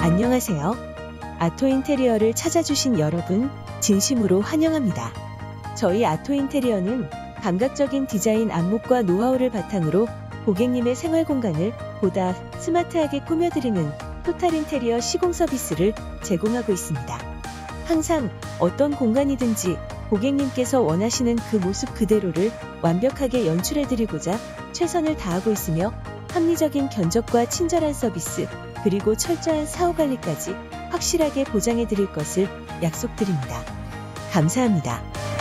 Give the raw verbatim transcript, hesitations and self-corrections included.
안녕하세요. 아토인테리어를 찾아주신 여러분, 진심으로 환영합니다. 저희 아토인테리어는 감각적인 디자인 안목과 노하우를 바탕으로 고객님의 생활 공간을 보다 스마트하게 꾸며드리는 토탈 인테리어 시공 서비스를 제공하고 있습니다. 항상 어떤 공간이든지 고객님께서 원하시는 그 모습 그대로를 완벽하게 연출해드리고자 최선을 다하고 있으며 합리적인 견적과 친절한 서비스, 그리고 철저한 사후관리까지 확실하게 보장해드릴 것을 약속드립니다. 감사합니다.